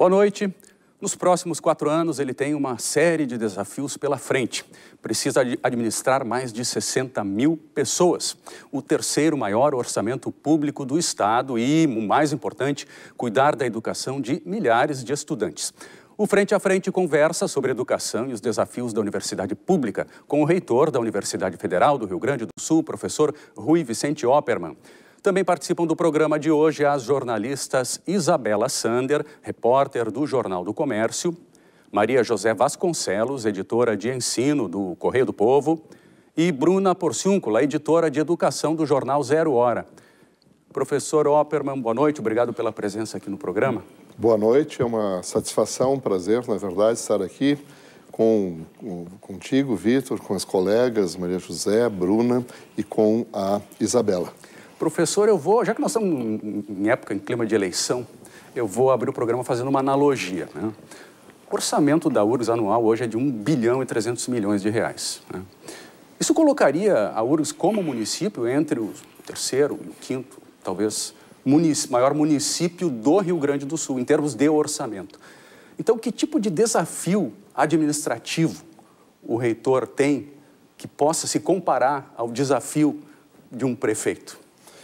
Boa noite. Nos próximos 4 anos, ele tem uma série de desafios pela frente. Precisa administrar mais de 60 mil pessoas, o terceiro maior orçamento público do Estado e, o mais importante, cuidar da educação de milhares de estudantes. O Frente a Frente conversa sobre educação e os desafios da universidade pública com o reitor da Universidade Federal do Rio Grande do Sul, professor Rui Vicente Oppermann. Também participam do programa de hoje as jornalistas Isabela Sander, repórter do Jornal do Comércio, Maria José Vasconcelos, editora de ensino do Correio do Povo, e Bruna Porciúncula, editora de educação do jornal Zero Hora. Professor Oppermann, boa noite, obrigado pela presença aqui no programa. Boa noite, é uma satisfação, um prazer, na verdade, estar aqui contigo, Vitor, com as colegas Maria José, Bruna e com a Isabela. Professor, já que nós estamos em época, em clima de eleição, eu vou abrir o programa fazendo uma analogia, né? O orçamento da URGS anual hoje é de 1 bilhão e 300 milhões de reais, né? Isso colocaria a URGS como município entre o terceiro e o quinto, talvez, maior município do Rio Grande do Sul, em termos de orçamento. Então, que tipo de desafio administrativo o reitor tem que possa se comparar ao desafio de um prefeito?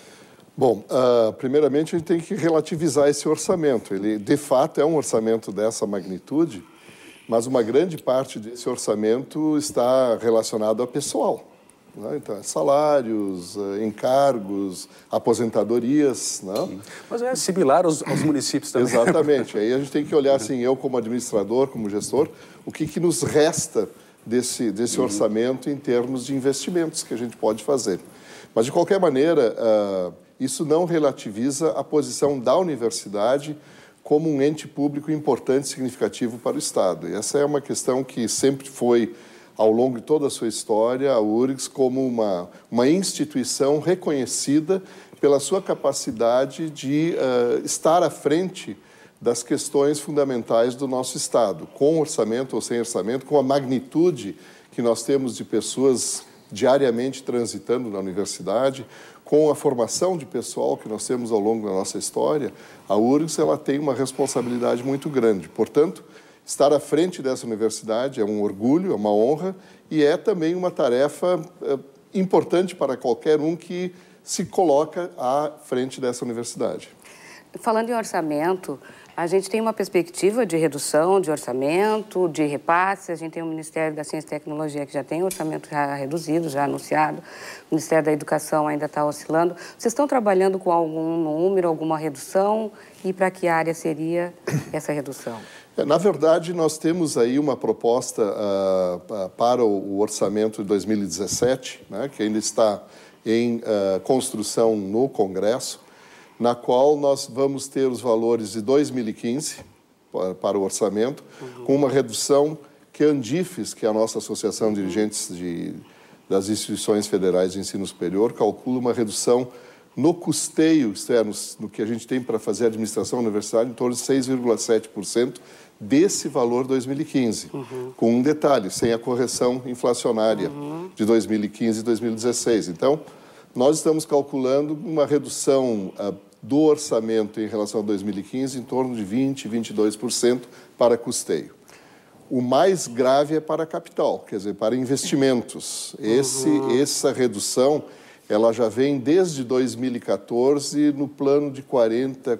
Bom, primeiramente a gente tem que relativizar esse orçamento. Ele, de fato, é um orçamento dessa magnitude, mas uma grande parte desse orçamento está relacionado ao pessoal, né? Então, salários, encargos, aposentadorias, né? Mas é similar aos municípios também. Exatamente. Aí a gente tem que olhar, assim, eu como administrador, como gestor, o que nos resta desse orçamento em termos de investimentos que a gente pode fazer. Mas, de qualquer maneira, isso não relativiza a posição da universidade como um ente público importante e significativo para o Estado. E essa é uma questão que sempre foi, ao longo de toda a sua história, a URGS como uma instituição reconhecida pela sua capacidade de estar à frente das questões fundamentais do nosso Estado, com orçamento ou sem orçamento, com a magnitude que nós temos de pessoas diariamente transitando na universidade, com a formação de pessoal que nós temos ao longo da nossa história, a URGS ela tem uma responsabilidade muito grande. Portanto, estar à frente dessa universidade é um orgulho, é uma honra e é também uma tarefa importante para qualquer um que se coloca à frente dessa universidade. Falando em orçamento, a gente tem uma perspectiva de redução de orçamento, de repasse. A gente tem o Ministério da Ciência e Tecnologia que já tem orçamento já reduzido, já anunciado. O Ministério da Educação ainda está oscilando. Vocês estão trabalhando com algum número, alguma redução? E para que área seria essa redução? Na verdade, nós temos aí uma proposta para o orçamento de 2017, né, que ainda está em construção no Congresso, na qual nós vamos ter os valores de 2015 para o orçamento, com uma redução que a Andifes, que é a nossa Associação de Dirigentes das Instituições Federais de Ensino Superior, calcula uma redução no custeio externo, no que a gente tem para fazer a administração universitária, em torno de 6,7% desse valor 2015, com um detalhe, sem a correção inflacionária de 2015 e 2016. Então, nós estamos calculando uma redução do orçamento em relação a 2015 em torno de 20%, 22% para custeio. O mais grave é para a capital, quer dizer, para investimentos. Essa redução ela já vem desde 2014 no plano de 40%,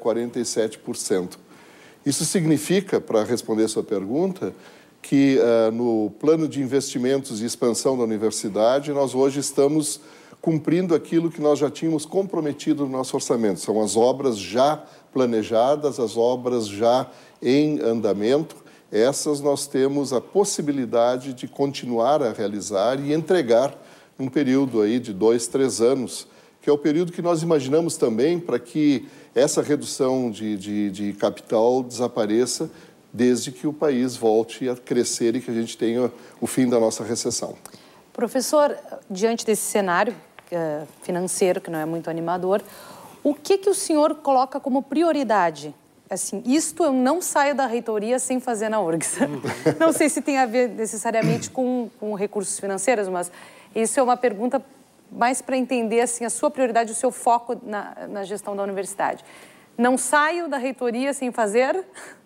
47%. Isso significa, para responder a sua pergunta, que no plano de investimentos e expansão da universidade, nós hoje estamos cumprindo aquilo que nós já tínhamos comprometido no nosso orçamento. São as obras já planejadas, as obras já em andamento. Essas nós temos a possibilidade de continuar a realizar e entregar num período aí de 2, 3 anos, que é o período que nós imaginamos também para que essa redução de capital desapareça desde que o país volte a crescer e que a gente tenha o fim da nossa recessão. Professor, diante desse cenário financeiro, que não é muito animador, o que o senhor coloca como prioridade? Assim, isto eu não saio da reitoria sem fazer na URGS. Não sei se tem a ver necessariamente com recursos financeiros, mas isso é uma pergunta mais para entender assim, a sua prioridade, o seu foco na gestão da universidade. Não saio da reitoria sem fazer?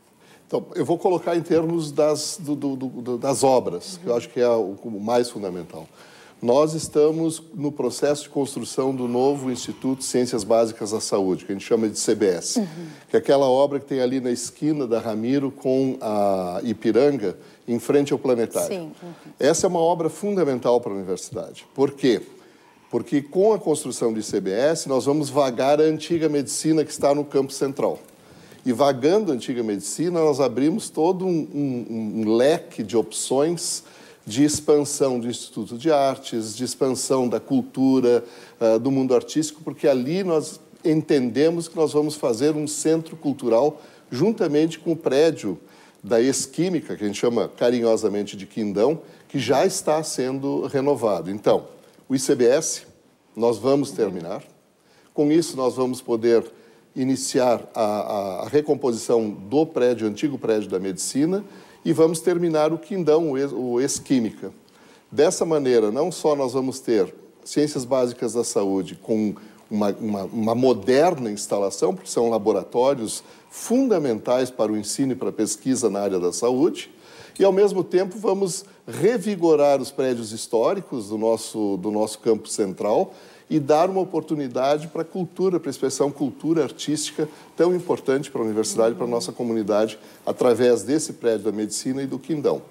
Então, eu vou colocar em termos das obras, que eu acho que é o mais fundamental. Nós estamos no processo de construção do novo Instituto de Ciências Básicas da Saúde, que a gente chama de CBS, que é aquela obra que tem ali na esquina da Ramiro com a Ipiranga, em frente ao planetário. Sim. Essa é uma obra fundamental para a universidade. Por quê? Porque com a construção do ICBS, nós vamos vagar a antiga medicina que está no campus central. E vagando a antiga medicina, nós abrimos todo um leque de opções de expansão do Instituto de Artes, de expansão da cultura, do mundo artístico, porque ali nós entendemos que nós vamos fazer um centro cultural juntamente com o prédio da ex-química, que a gente chama carinhosamente de Quindão, que já está sendo renovado. Então, o ICBS, nós vamos terminar. Com isso, nós vamos poder iniciar a recomposição do prédio, antigo prédio da medicina, e vamos terminar o Quindão, o ex-química. Dessa maneira, não só nós vamos ter ciências básicas da saúde com uma moderna instalação, porque são laboratórios fundamentais para o ensino e para a pesquisa na área da saúde, e, ao mesmo tempo, vamos revigorar os prédios históricos do nosso campus central e dar uma oportunidade para a cultura, para a expressão cultura artística tão importante para a universidade, para a nossa comunidade, através desse prédio da medicina e do Quindão.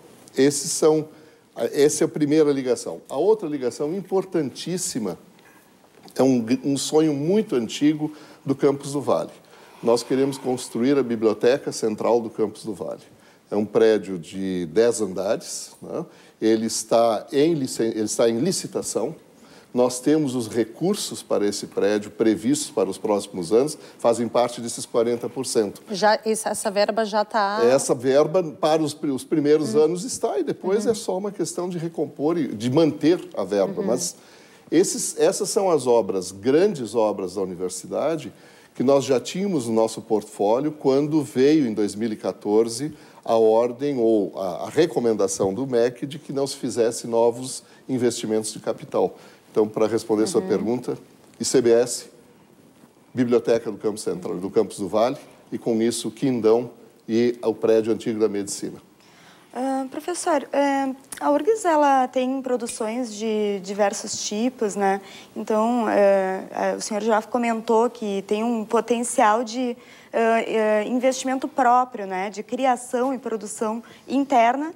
Essa é a primeira ligação. A outra ligação importantíssima é um sonho muito antigo do Campus do Vale. Nós queremos construir a Biblioteca Central do Campus do Vale. É um prédio de 10 andares, né? Ele está em licitação. Nós temos os recursos para esse prédio previstos para os próximos anos, fazem parte desses 40%. Essa verba já está... Essa verba para os primeiros anos está, e depois é só uma questão de recompor e de manter a verba. Mas essas são as obras, grandes obras da universidade, que nós já tínhamos no nosso portfólio quando veio, em 2014, a ordem ou a recomendação do MEC de que não se fizesse novos investimentos de capital. Então, para responder sua pergunta, ICBS, Biblioteca do Campus Central, do Campus do Vale, e com isso, Quindão e o prédio antigo da medicina. Professor, a URGS ela tem produções de diversos tipos, né? Então, o senhor já comentou que tem um potencial de investimento próprio, né? De criação e produção interna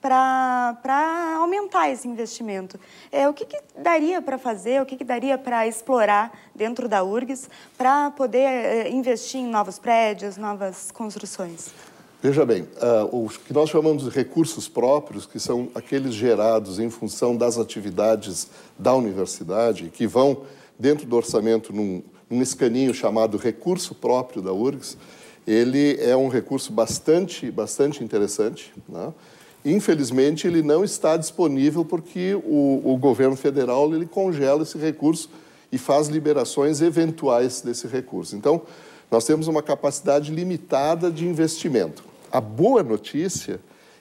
para aumentar esse investimento. O que daria para fazer, o que daria para explorar dentro da URGS para poder investir em novos prédios, novas construções? Veja bem, o que nós chamamos de recursos próprios, que são aqueles gerados em função das atividades da universidade, que vão dentro do orçamento num escaninho chamado recurso próprio da URGS, ele é um recurso bastante interessante, né? Infelizmente, ele não está disponível porque o governo federal ele congela esse recurso e faz liberações eventuais desse recurso. Então, nós temos uma capacidade limitada de investimento. A boa notícia,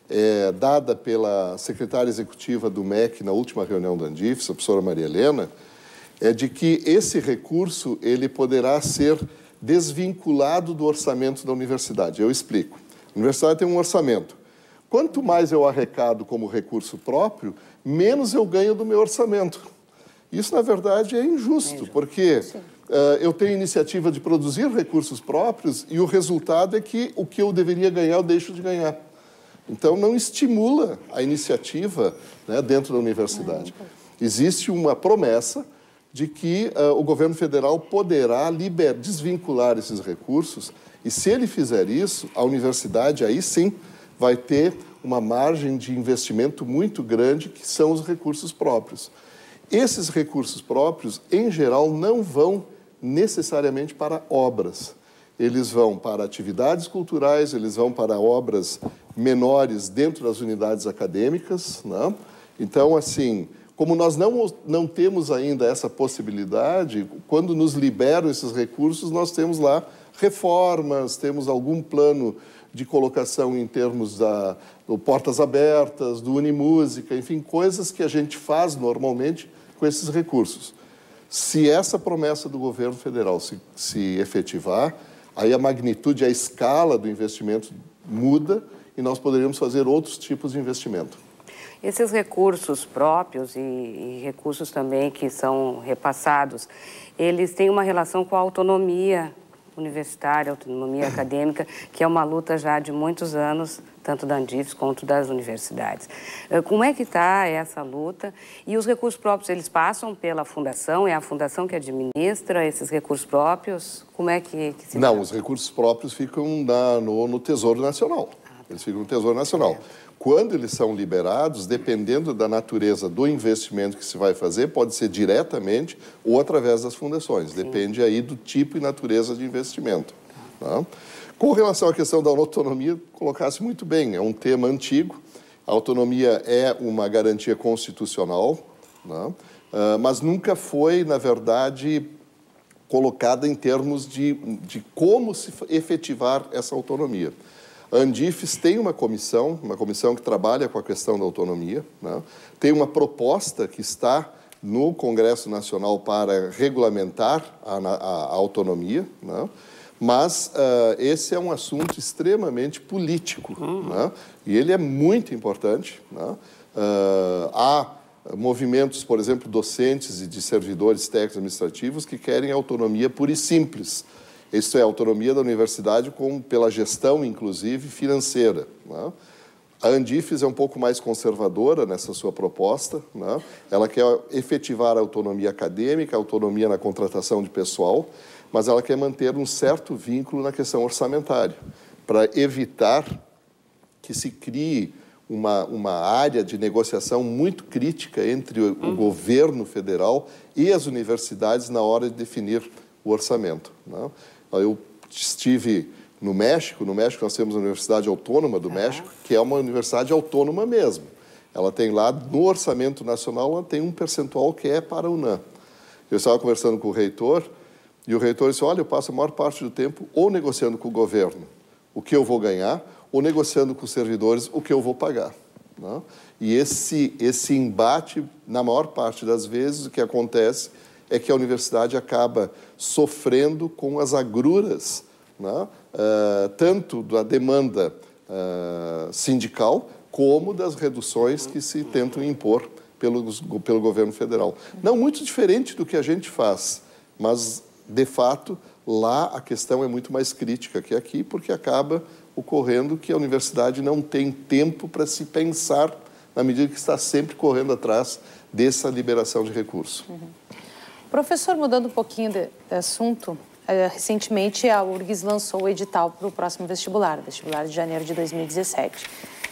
dada pela secretária executiva do MEC na última reunião da Andifes, a professora Maria Helena, é de que esse recurso ele poderá ser desvinculado do orçamento da universidade. Eu explico. A universidade tem um orçamento. Quanto mais eu arrecado como recurso próprio, menos eu ganho do meu orçamento. Isso, na verdade, é injusto, porque eu tenho iniciativa de produzir recursos próprios e o resultado é que o que eu deveria ganhar, eu deixo de ganhar. Então, não estimula a iniciativa, né, dentro da universidade. Existe uma promessa de que o governo federal poderá desvincular esses recursos e, se ele fizer isso, a universidade, aí sim, vai ter uma margem de investimento muito grande, que são os recursos próprios. Esses recursos próprios, em geral, não vão necessariamente para obras. Eles vão para atividades culturais, eles vão para obras menores dentro das unidades acadêmicas, né? Então, assim, como nós não temos ainda essa possibilidade, quando nos liberam esses recursos, nós temos lá reformas, temos algum plano de colocação em termos do Portas Abertas, do Unimúsica, enfim, coisas que a gente faz normalmente com esses recursos. Se essa promessa do governo federal se efetivar, aí a magnitude, a escala do investimento muda e nós poderíamos fazer outros tipos de investimento. Esses recursos próprios e recursos também que são repassados, eles têm uma relação com a autonomia universitária, autonomia acadêmica, que é uma luta já de muitos anos, tanto da Andifes quanto das universidades. Como é que está essa luta? E os recursos próprios, eles passam pela fundação? É a fundação que administra esses recursos próprios? Como é que se Não, dá? os recursos próprios ficam no Tesouro Nacional. Eles ficam no Tesouro Nacional. Quando eles são liberados, dependendo da natureza do investimento que se vai fazer, pode ser diretamente ou através das fundações. Sim. Depende aí do tipo e natureza de investimento. Tá? Com relação à questão da autonomia, colocasse muito bem, é um tema antigo. A autonomia é uma garantia constitucional, né? Mas nunca foi, na verdade, colocada em termos de como se efetivar essa autonomia. A Andifes tem uma comissão que trabalha com a questão da autonomia, né? Tem uma proposta que está no Congresso Nacional para regulamentar a autonomia, né? Mas esse é um assunto extremamente político, né? E ele é muito importante, né? Há movimentos, por exemplo, docentes e de servidores técnicos administrativos que querem autonomia pura e simples. Isso é a autonomia da universidade pela gestão, inclusive, financeira, né? A Andifes é um pouco mais conservadora nessa sua proposta, né? Ela quer efetivar a autonomia acadêmica, a autonomia na contratação de pessoal, mas ela quer manter um certo vínculo na questão orçamentária, para evitar que se crie uma área de negociação muito crítica entre o governo federal e as universidades na hora de definir o orçamento, né? Eu estive no México nós temos a Universidade Autônoma do México, que é uma universidade autônoma mesmo. Ela tem lá, no orçamento nacional, ela tem um percentual que é para a UNAM. Eu estava conversando com o reitor, e o reitor disse, olha, eu passo a maior parte do tempo ou negociando com o governo o que eu vou ganhar, ou negociando com os servidores o que eu vou pagar, né? E esse embate, na maior parte das vezes, o que acontece é que a universidade acaba sofrendo com as agruras, né? Tanto da demanda sindical, como das reduções que se tentam impor pelo governo federal. Não muito diferente do que a gente faz, mas, de fato, lá a questão é muito mais crítica que aqui, porque acaba ocorrendo que a universidade não tem tempo para se pensar, na medida que está sempre correndo atrás dessa liberação de recursos. Professor, mudando um pouquinho de assunto, recentemente a URGS lançou o edital para o próximo vestibular de janeiro de 2017.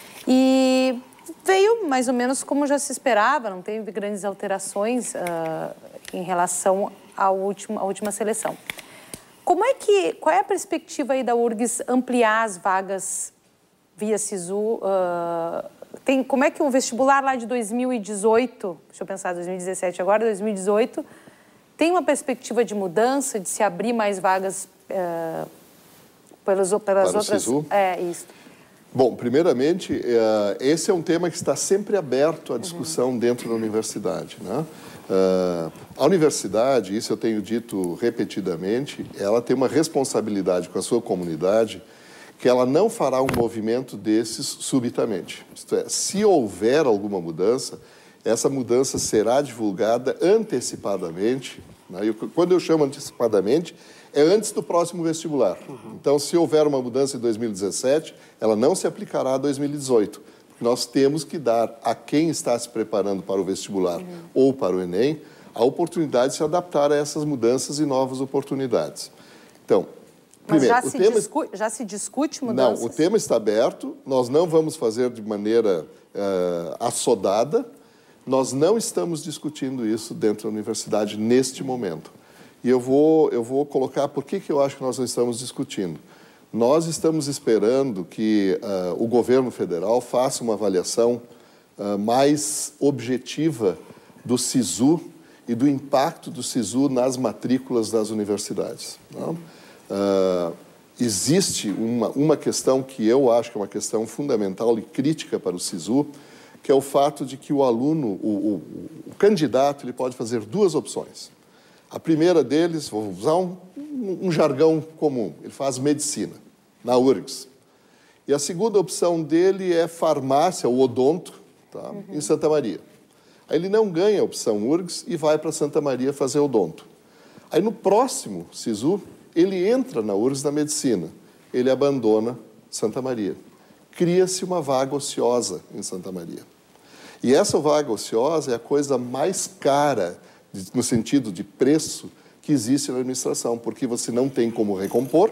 E veio mais ou menos como já se esperava, não teve grandes alterações em relação à última seleção. Qual é a perspectiva aí da URGS ampliar as vagas via SISU? Como é que o vestibular lá de 2018, deixa eu pensar, 2017 agora, 2018, tem uma perspectiva de mudança, de se abrir mais vagas pelas outras... SISU? Isso. Bom, primeiramente, esse é um tema que está sempre aberto à discussão dentro da universidade, né? A universidade, isso eu tenho dito repetidamente, ela tem uma responsabilidade com a sua comunidade que ela não fará um movimento desses subitamente. Isto é, se houver alguma mudança, essa mudança será divulgada antecipadamente, né? Quando eu chamo antecipadamente, é antes do próximo vestibular. Então, se houver uma mudança em 2017, ela não se aplicará a 2018. Nós temos que dar a quem está se preparando para o vestibular ou para o Enem a oportunidade de se adaptar a essas mudanças e novas oportunidades. Então, primeiro, já se discute mudanças? Não, o tema está aberto, nós não vamos fazer de maneira assodada, nós não estamos discutindo isso dentro da universidade neste momento. E eu vou colocar por que eu acho que nós não estamos discutindo. Nós estamos esperando que o governo federal faça uma avaliação mais objetiva do SISU e do impacto do SISU nas matrículas das universidades, né? Existe uma questão que eu acho que é uma questão fundamental e crítica para o SISU, que é o fato de que o aluno, o candidato, ele pode fazer duas opções. A primeira deles, vou usar um jargão comum, ele faz medicina na URGS. E a segunda opção dele é farmácia, ou odonto, tá? Em Santa Maria. Aí ele não ganha a opção URGS e vai para Santa Maria fazer odonto. Aí no próximo SISU, ele entra na URGS da medicina. Ele abandona Santa Maria. Cria-se uma vaga ociosa em Santa Maria. E essa vaga ociosa é a coisa mais cara, no sentido de preço, que existe na administração, porque você não tem como recompor,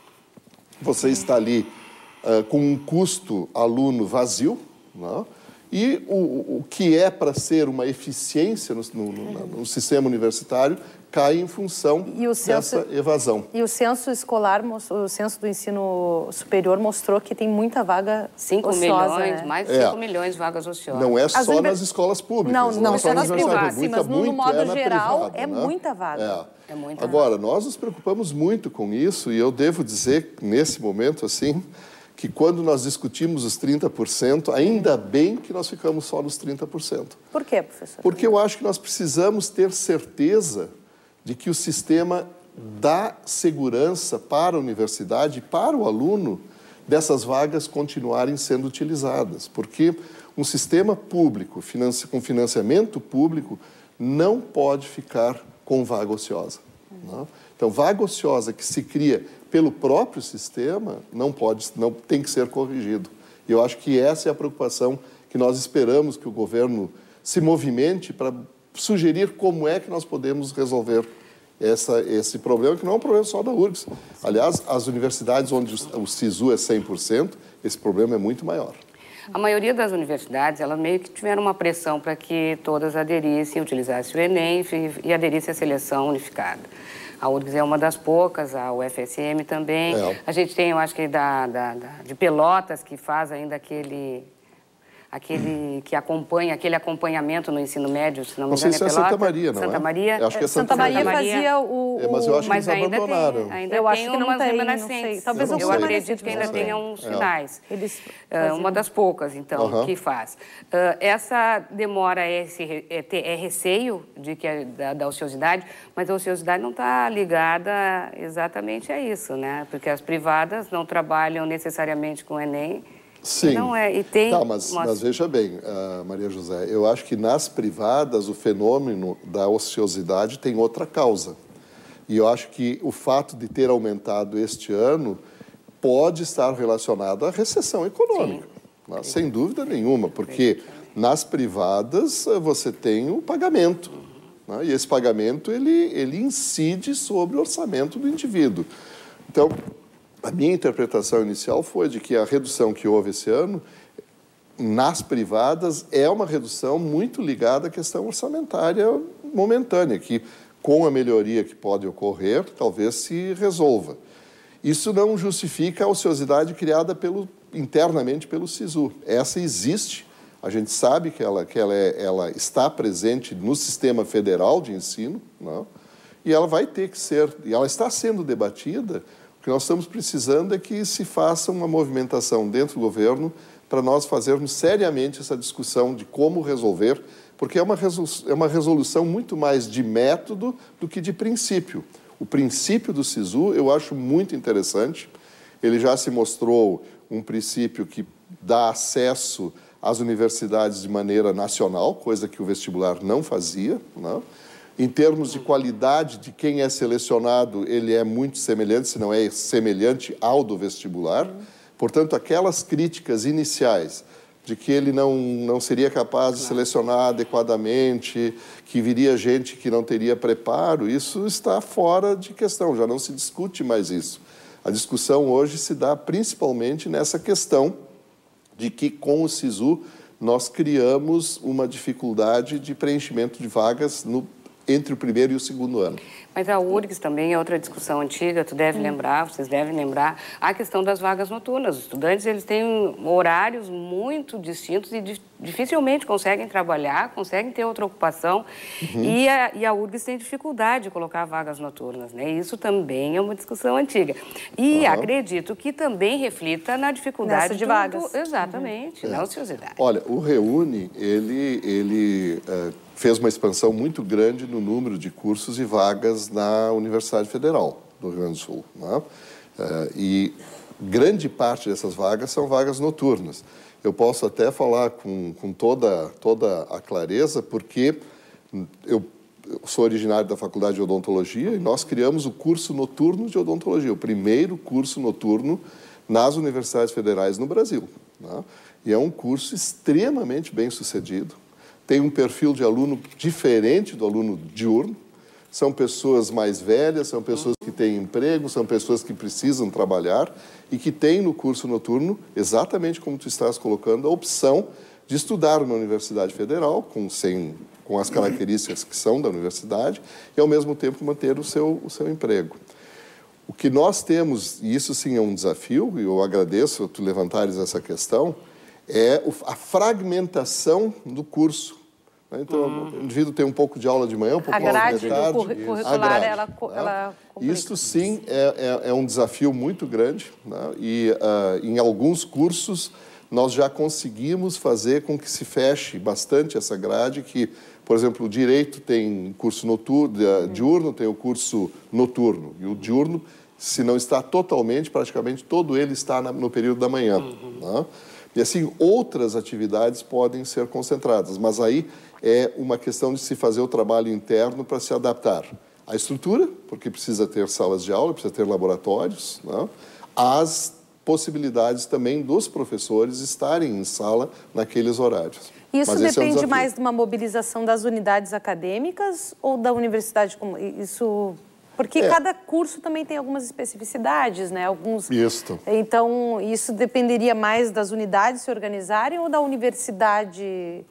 você está ali com um custo aluno vazio, não? E o que é para ser uma eficiência no sistema universitário cai em função dessa evasão. E o censo escolar, o censo do ensino superior mostrou que tem muita vaga 5 ociosa, milhões, né? mais de 5 milhões de vagas ociosas. Não é só nas escolas públicas. Não só nas privadas, sim, mas no modo geral privada, é muita vaga. É muita Agora, nós nos preocupamos muito com isso e eu devo dizer, nesse momento, assim, que quando nós discutimos os 30%, ainda bem que nós ficamos só nos 30%. Por quê, professor? Porque eu acho que nós precisamos ter certeza de que o sistema dá segurança para a universidade e para o aluno dessas vagas continuarem sendo utilizadas. Porque um sistema público, com financiamento público, não pode ficar com vaga ociosa. Não? Então, vaga ociosa que se cria pelo próprio sistema não tem que ser corrigido. E eu acho que essa é a preocupação que nós esperamos que o governo se movimente para sugerir como é que nós podemos resolver esse problema, que não é um problema só da URGS. Aliás, as universidades onde o SISU é 100%, esse problema é muito maior. A maioria das universidades, elas meio que tiveram uma pressão para que todas aderissem, utilizassem o Enem e aderissem à seleção unificada. A URGS é uma das poucas, a UFSM também. A gente tem, eu acho que de Pelotas, que faz ainda aquele que acompanha, aquele acompanhamento no ensino médio, se não me engano, é Pelotas. Santa Maria, não Santa é? Maria. Eu acho que é Santa Maria fazia mas eu acho que eles ainda abandonaram. Ainda eu tem acho que não umas tem, remanescentes. não sei. Talvez eu acredito que ainda tenha uns finais. Uma das poucas, então, que faz. Essa demora é receio de que da ociosidade, mas a ociosidade não está ligada exatamente a isso, né? Porque as privadas não trabalham necessariamente com o Enem. Sim. Não é, e tem mas veja bem, Maria José, eu acho que nas privadas o fenômeno da ociosidade tem outra causa. E eu acho que o fato de ter aumentado este ano pode estar relacionado à recessão econômica, né? Sem dúvida nenhuma, porque nas privadas você tem o pagamento, né? E esse pagamento ele incide sobre o orçamento do indivíduo. Então, a minha interpretação inicial foi de que a redução que houve esse ano nas privadas é uma redução muito ligada à questão orçamentária momentânea, que com a melhoria que pode ocorrer, talvez se resolva. Isso não justifica a ociosidade criada internamente pelo SISU. Essa existe, a gente sabe que ela está presente no sistema federal de ensino, não? E ela vai ter que ser, e ela está sendo debatida. O que nós estamos precisando é que se faça uma movimentação dentro do governo para nós fazermos seriamente essa discussão de como resolver, porque é uma resolução muito mais de método do que de princípio. O princípio do SISU eu acho muito interessante. Ele já se mostrou um princípio que dá acesso às universidades de maneira nacional, coisa que o vestibular não fazia, não? Em termos de qualidade de quem é selecionado, ele é muito semelhante, se não é semelhante ao do vestibular. Portanto, aquelas críticas iniciais de que ele não seria capaz de selecionar adequadamente, que viria gente que não teria preparo, isso está fora de questão, já não se discute mais isso. A discussão hoje se dá principalmente nessa questão de que, com o SISU, nós criamos uma dificuldade de preenchimento de vagas entre o primeiro e o segundo ano. Mas a URGS também é outra discussão antiga, tu deve lembrar, vocês devem lembrar, a questão das vagas noturnas. Os estudantes, eles têm horários muito distintos e dificilmente conseguem trabalhar, conseguem ter outra ocupação, e a URGS tem dificuldade de colocar vagas noturnas, né? Isso também é uma discussão antiga. E acredito que também reflita na dificuldade de vagas. Exatamente, na ociosidade. Olha, o Reúne, ele fez uma expansão muito grande no número de cursos e vagas na Universidade Federal do Rio Grande do Sul, né? E grande parte dessas vagas são vagas noturnas. Eu posso até falar com toda a clareza, porque eu sou originário da Faculdade de Odontologia e nós criamos o curso noturno de odontologia, o primeiro curso noturno nas universidades federais no Brasil, né? E é um curso extremamente bem sucedido, tem um perfil de aluno diferente do aluno diurno, são pessoas mais velhas, são pessoas que têm emprego, são pessoas que precisam trabalhar e que têm no curso noturno, exatamente como tu estás colocando, a opção de estudar numa universidade federal, com as características que são da universidade, e ao mesmo tempo manter o seu emprego. O que nós temos, e isso sim é um desafio, e eu agradeço tu levantares essa questão, é a fragmentação do curso. Então, o indivíduo tem um pouco de aula de manhã, um pouco de aula de tarde. Curricular, ela complica. Isso sim é um desafio muito grande, né? E em alguns cursos nós já conseguimos fazer com que se feche bastante essa grade, que, por exemplo, o direito tem curso noturno, diurno, tem o curso noturno, e o diurno, se não está totalmente, praticamente todo ele está no período da manhã, né? E assim, outras atividades podem ser concentradas, mas aí é uma questão de se fazer o trabalho interno para se adaptar à estrutura, porque precisa ter salas de aula, precisa ter laboratórios, né? Às possibilidades também dos professores estarem em sala naqueles horários. Isso depende mais de uma mobilização das unidades acadêmicas ou da universidade? Isso... Porque cada curso também tem algumas especificidades, né? Isso. Então, isso dependeria mais das unidades se organizarem ou da universidade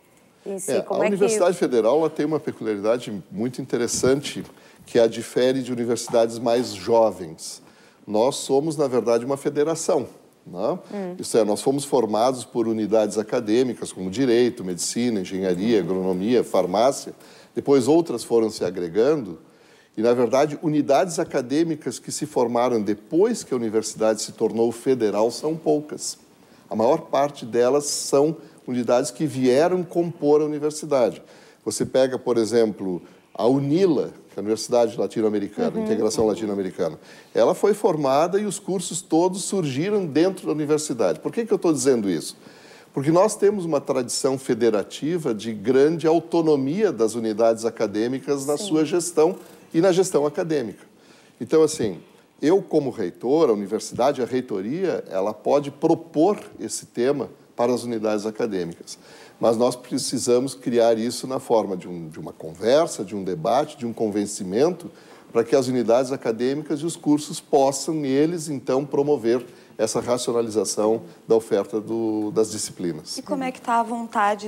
em si? A Universidade Federal ela tem uma peculiaridade muito interessante que a difere de universidades mais jovens. Nós somos, na verdade, uma federação, né? Isso é, nós fomos formados por unidades acadêmicas como Direito, Medicina, Engenharia, Agronomia, Farmácia. Depois outras foram se agregando. E, na verdade, unidades acadêmicas que se formaram depois que a universidade se tornou federal são poucas. A maior parte delas são unidades que vieram compor a universidade. Você pega, por exemplo, a UNILA, que é a Universidade Latino-Americana, Integração Latino-Americana. Ela foi formada e os cursos todos surgiram dentro da universidade. Por que eu estou dizendo isso? Porque nós temos uma tradição federativa de grande autonomia das unidades acadêmicas na sua gestão e na gestão acadêmica. Então, assim, eu como reitor, a universidade, a reitoria, ela pode propor esse tema para as unidades acadêmicas. Mas nós precisamos criar isso na forma de uma conversa, de um debate, de um convencimento, para que as unidades acadêmicas e os cursos possam, eles, então, promover essa racionalização da oferta das disciplinas. E como é que está a vontade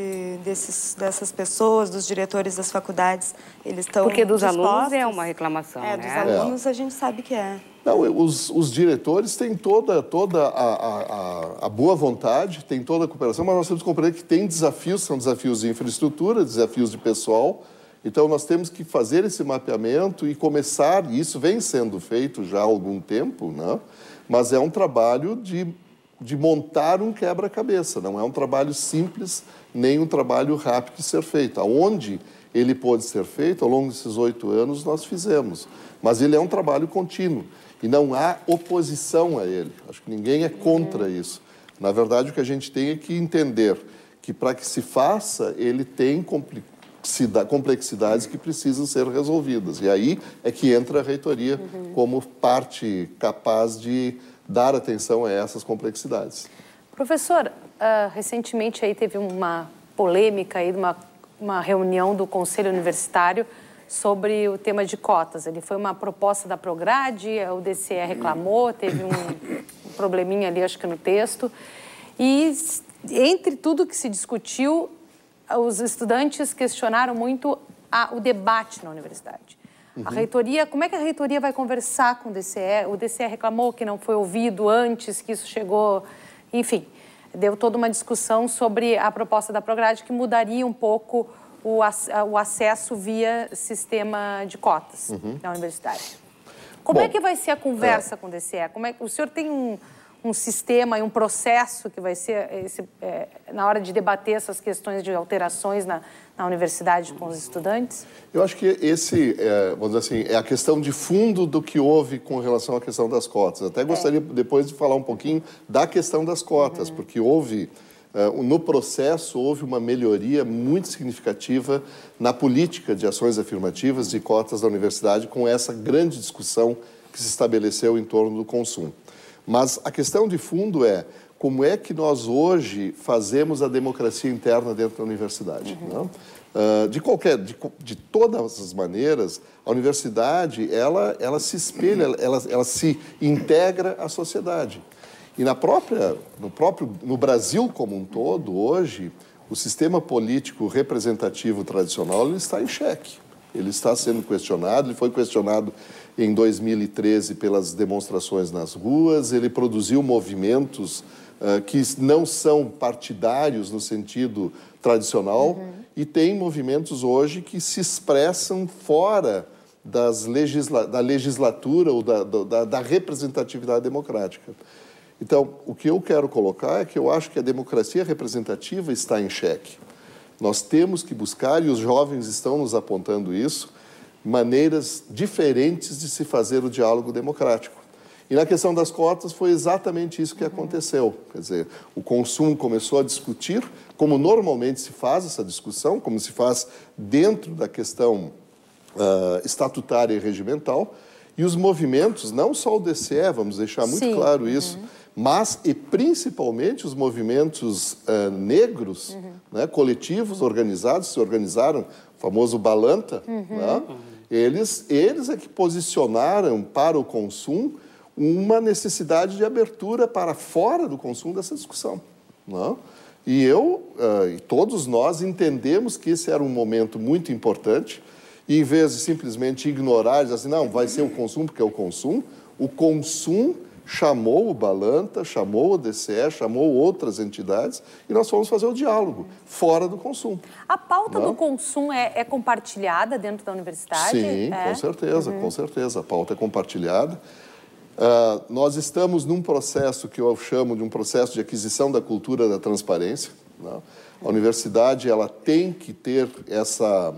dessas pessoas, dos diretores das faculdades? Eles estão Porque dos dispostos? alunos é uma reclamação, né? Dos alunos a gente sabe que é. Não, os diretores têm toda a boa vontade, têm toda a cooperação, mas nós temos que compreender que tem desafios, são desafios de infraestrutura, desafios de pessoal. Então, nós temos que fazer esse mapeamento e começar, e isso vem sendo feito já há algum tempo, né? Mas é um trabalho de montar um quebra-cabeça, não é um trabalho simples, nem um trabalho rápido de ser feito. Aonde ele pôde ser feito, ao longo desses 8 anos, nós fizemos. Mas ele é um trabalho contínuo e não há oposição a ele. Acho que ninguém é contra isso. Na verdade, o que a gente tem é que entender que, para que se faça, ele tem complexidades que precisam ser resolvidas. E aí é que entra a reitoria como parte capaz de dar atenção a essas complexidades. Professor, recentemente aí teve uma polêmica aí de uma reunião do Conselho Universitário sobre o tema de cotas. Ele foi uma proposta da Prograde, o DCE reclamou, teve um probleminha ali, acho que no texto. E entre tudo que se discutiu, os estudantes questionaram muito o debate na universidade. A reitoria, como é que a reitoria vai conversar com o DCE? O DCE reclamou que não foi ouvido antes, que isso chegou... Enfim, deu toda uma discussão sobre a proposta da Prograde que mudaria um pouco o acesso via sistema de cotas na universidade. Como é que vai ser a conversa com o DCE? O senhor tem um sistema e um processo que vai ser na hora de debater essas questões de alterações na universidade com os estudantes? Eu acho que vamos dizer assim, é a questão de fundo do que houve com relação à questão das cotas. Até gostaria depois de falar um pouquinho da questão das cotas, porque no processo, houve uma melhoria muito significativa na política de ações afirmativas de cotas da universidade com essa grande discussão que se estabeleceu em torno do consumo. Mas a questão de fundo é como é que nós hoje fazemos a democracia interna dentro da universidade. Não? De todas as maneiras, a universidade ela se espelha, ela se integra à sociedade. E no Brasil como um todo, hoje, o sistema político representativo tradicional ele está em xeque. Ele está sendo questionado, ele foi questionado em 2013 pelas demonstrações nas ruas, ele produziu movimentos que não são partidários no sentido tradicional e tem movimentos hoje que se expressam fora da legislatura ou da representatividade democrática. Então, o que eu quero colocar é que eu acho que a democracia representativa está em xeque. Nós temos que buscar, e os jovens estão nos apontando isso, maneiras diferentes de se fazer o diálogo democrático. E na questão das cotas foi exatamente isso que aconteceu. Quer dizer, o consumo começou a discutir, como normalmente se faz essa discussão, como se faz dentro da questão estatutária e regimental, e os movimentos, não só o DCE, vamos deixar muito claro isso, mas e principalmente os movimentos negros, né, coletivos organizados, se organizaram, o famoso Balanta, né, eles é que posicionaram para o consumo uma necessidade de abertura para fora do consumo dessa discussão. Né? E e todos nós entendemos que esse era um momento muito importante, e em vez de simplesmente ignorar, dizer assim, não, vai ser o consumo porque é o consumo chamou o Balanta, chamou o DCE, chamou outras entidades e nós fomos fazer o diálogo fora do consumo. A pauta do consumo é compartilhada dentro da universidade? Sim, com certeza. A pauta é compartilhada. Nós estamos num processo que eu chamo de um processo de aquisição da cultura da transparência. Né? A universidade ela tem que ter essa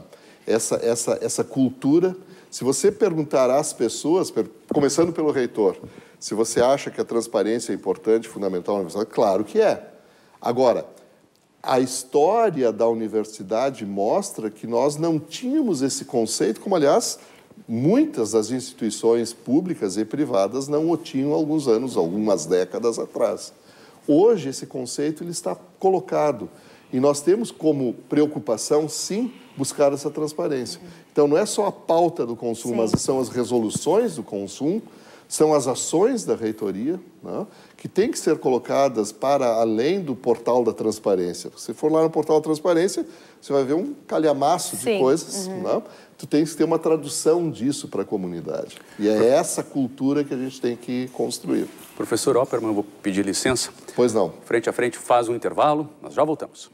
cultura. Se você perguntar às pessoas, começando pelo reitor, se você acha que a transparência é importante, fundamental na universidade, claro que é. Agora, a história da universidade mostra que nós não tínhamos esse conceito, como, aliás, muitas das instituições públicas e privadas não o tinham há alguns anos, algumas décadas atrás. Hoje, esse conceito ele está colocado. E nós temos como preocupação, sim, buscar essa transparência. Então, não é só a pauta do consumo, mas são as resoluções do consumo, são as ações da reitoria, né, que têm que ser colocadas para além do portal da transparência. Se for lá no portal da transparência, você vai ver um calhamaço de coisas. Né? Tu tens que ter uma tradução disso para a comunidade. E é essa cultura que a gente tem que construir. Professor Oppermann, eu vou pedir licença. Pois não. Frente a frente, faz um intervalo, nós já voltamos.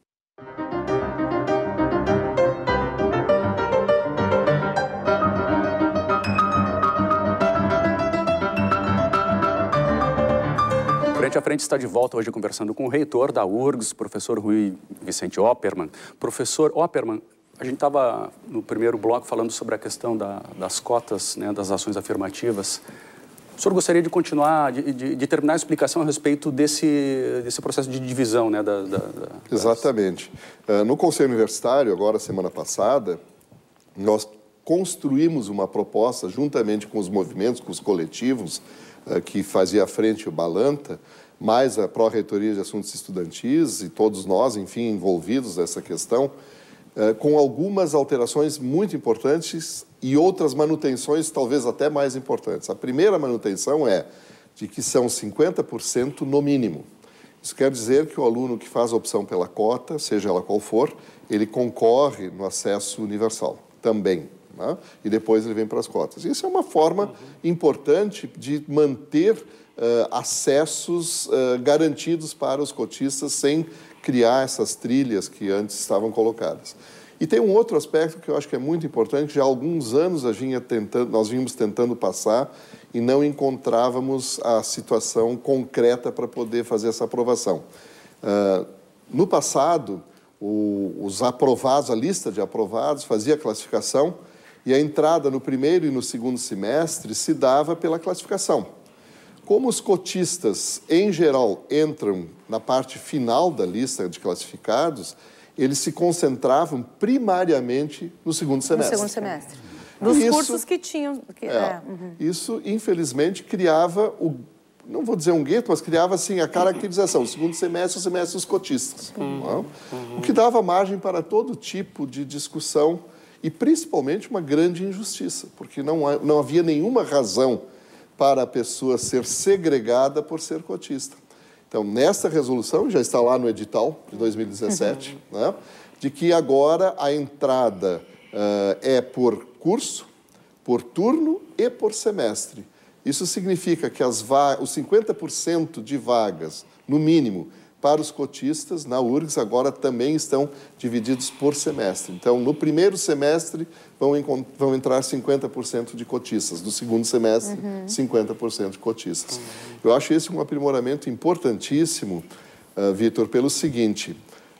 Frente a Frente está de volta hoje conversando com o reitor da URGS, professor Rui Vicente Oppermann. Professor Oppermann, a gente estava no primeiro bloco falando sobre a questão das cotas, né, das ações afirmativas. O senhor gostaria de continuar, de terminar a explicação a respeito desse processo de divisão, né? Exatamente. No Conselho Universitário, agora, semana passada, nós construímos uma proposta, juntamente com os movimentos, com os coletivos, que fazia frente o Balanta, mais a Pró-Reitoria de Assuntos Estudantis e todos nós, enfim, envolvidos nessa questão, com algumas alterações muito importantes e outras manutenções talvez até mais importantes. A primeira manutenção é de que são 50% no mínimo. Isso quer dizer que o aluno que faz a opção pela cota, seja ela qual for, ele concorre no acesso universal também. Né? E depois ele vem para as cotas. Isso é uma forma importante de manter acessos garantidos para os cotistas sem criar essas trilhas que antes estavam colocadas. E tem um outro aspecto que eu acho que é muito importante, que já há alguns anos nós vínhamos tentando passar e não encontrávamos a situação concreta para poder fazer essa aprovação. No passado, os aprovados, a lista de aprovados fazia a classificação e a entrada no primeiro e no segundo semestre se dava pela classificação. Como os cotistas, em geral, entram na parte final da lista de classificados, eles se concentravam primariamente no segundo semestre. No segundo semestre. Dos cursos que tinham. Isso, infelizmente, criava, não vou dizer um gueto, mas criava assim, a caracterização, o segundo semestre, o semestre dos cotistas. O que dava margem para todo tipo de discussão e, principalmente, uma grande injustiça, porque não havia nenhuma razão para a pessoa ser segregada por ser cotista. Então, nesta resolução, já está lá no edital de 2017, né, de que agora a entrada é por curso, por turno e por semestre. Isso significa que os 50% de vagas, no mínimo, para os cotistas na URGS agora também estão divididos por semestre. Então, no primeiro semestre vão entrar 50% de cotistas, no segundo semestre 50% de cotistas. Eu acho esse um aprimoramento importantíssimo, Vitor, pelo seguinte,